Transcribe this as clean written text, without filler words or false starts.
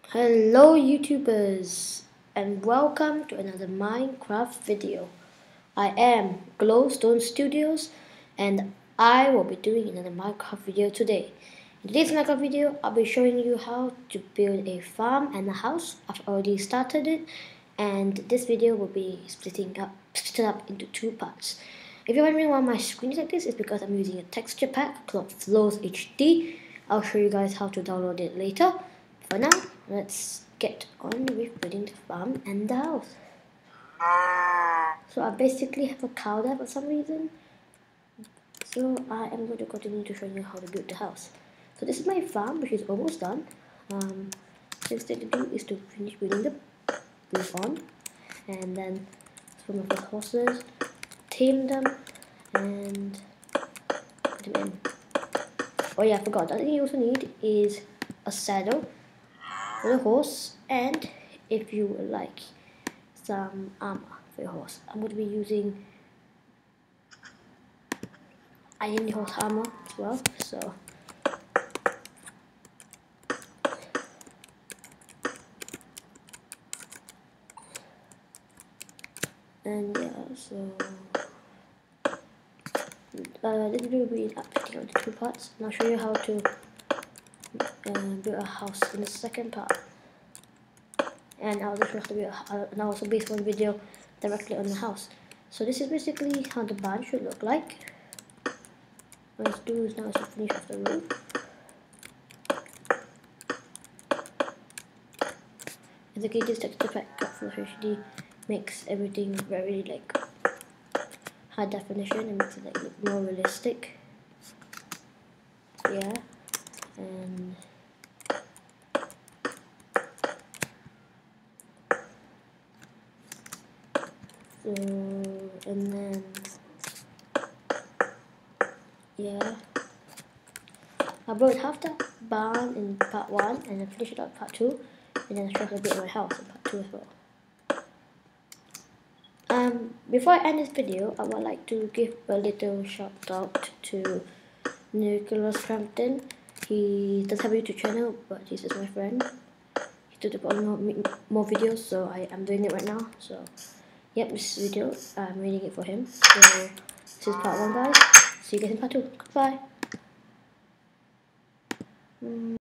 Hello YouTubers and welcome to another Minecraft video. I am Glowstone Studios and I will be doing another Minecraft video today. In today's Minecraft video, I'll be showing you how to build a farm and a house. I've already started it and this video will be split up into two parts. If you're wondering why my screen is like this, it's because I'm using a texture pack called Flows HD. I'll show you guys how to download it later. For now, let's get on with building the farm and the house. So I basically have a cow there for some reason. So I am going to continue to show you how to build the house. So this is my farm, which is almost done. Next thing to do is to finish building the roof on, and then some of the horses, tame them, and put them in. Oh yeah, I forgot. The other thing you also need is a saddle for the horse, and if you would like some armor for your horse. I'm going to be using iron horse armor as well, so and yeah, so this video will be splitting into two parts, and I'll show you how to build a house in the second part. And I'll also base one video directly on the house. So this is basically how the barn should look like. What let's do is now to finish off the roof. And the Gated texture pack Full HD makes everything very like high definition and makes it like look more realistic. Yeah, and so and then yeah, I built half the barn in part 1 and then finish it up part 2, and then I show a bit of my house in part 2 as well. Before I end this video, I would like to give a little shout out to Nicholas Frampton. He doesn't have a YouTube channel, but he's just my friend. He took up more videos, so I am doing it right now. So, yep, this video, I'm reading it for him. So, this is part 1, guys. See you guys in part 2. Goodbye.